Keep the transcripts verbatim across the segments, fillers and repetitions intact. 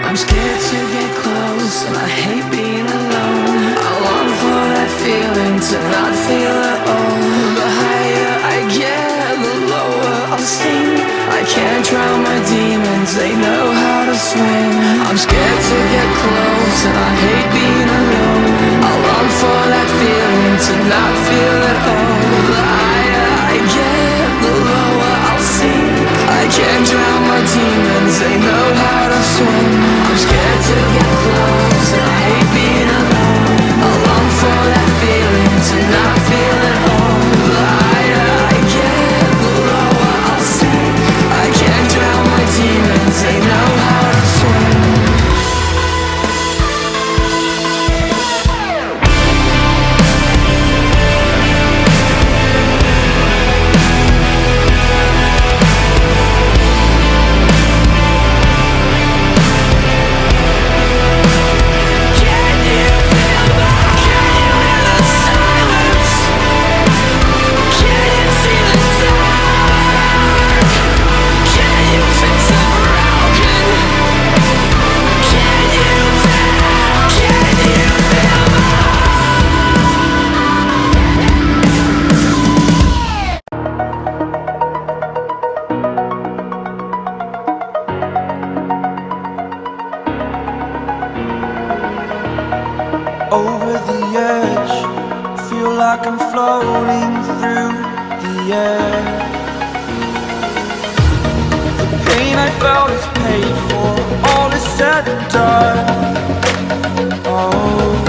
I'm scared to get close, and I hate being alone. I long for that feeling to not feel at all. The higher I get, the lower I'll sink. I can't drown my demons, they know how to swim. I'm scared to get close, and I hate being alone. I long for that feeling to not feel at all. The higher I get, the lower I'll sink. I can't drown my demons, they know how to swim. I'm scared to get close, and I hate being alone. I long for that feeling to not feel at all. The higher I get, the lower I'll sink. I can't drown my demons, they know how to swim. Over the edge, feel like I'm floating through the air. The pain I felt is paid for, all is said and done. Oh,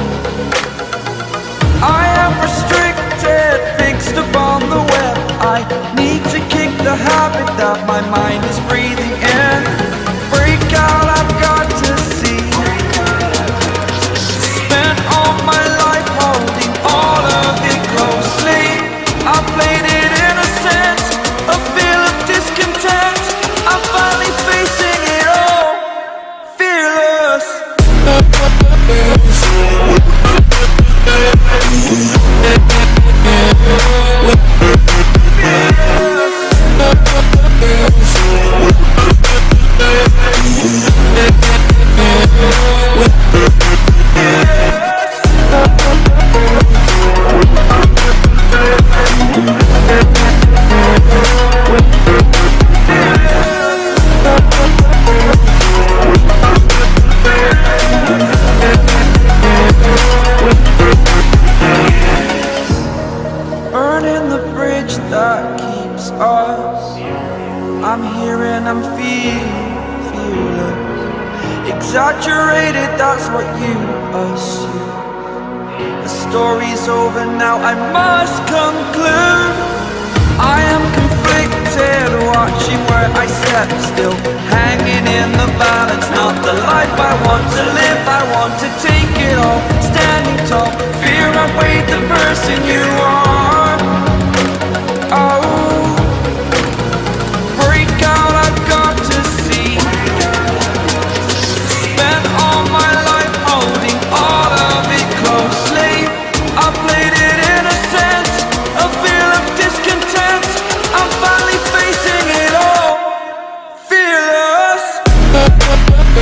I am restricted, fixed upon the web. I need to kick the habit that my mind is breathing in. Break out, I've got to see. My life holding all of it closely. I played it innocent, a feel of discontent. I'm finally facing it all, fearless. Burning the bridge that keeps us. I'm here and I'm feeling fearless. Exaggerated, that's what you assume. The story's over now, I must conclude. I am conflicted, watching where I step still, hanging in the balance. Not the life I want to live, I want to take it all. Standing tall, fear outweighed the person you are. Oh, break out, I've got to see. Spent all my life holding all of it closely. I played it innocent, a feel of discontent. I'm finally facing it all, fearless.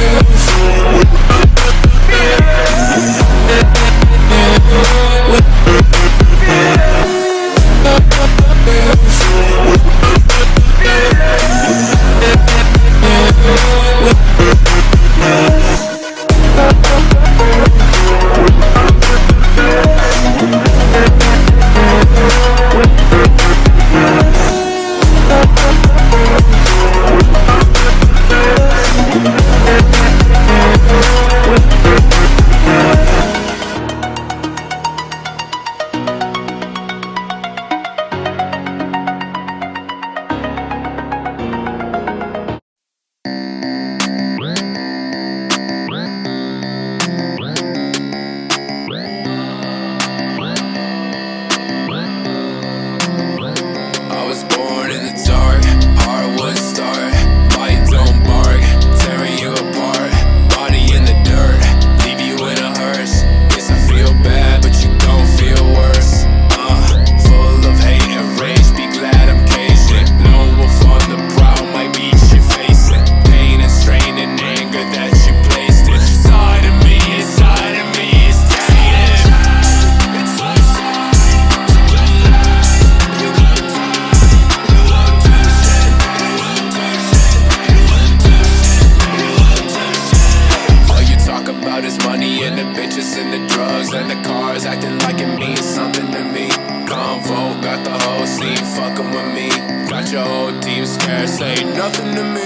hoes and the cars acting like it means something to me. Convo, got the whole scene fucking with me. Got your whole team scared, say nothing to me.